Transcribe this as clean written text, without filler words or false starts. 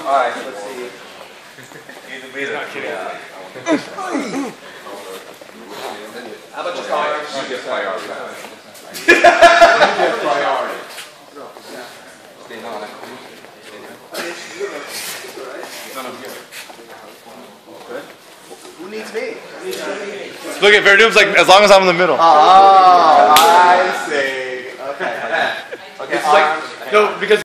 Alright, let's see. He's not kidding. How about your arms? You get priority. You get priority. Who needs me? Look at Werdum's like, as long as I'm in the middle. Oh, I see. Okay. Okay. It's like, no, because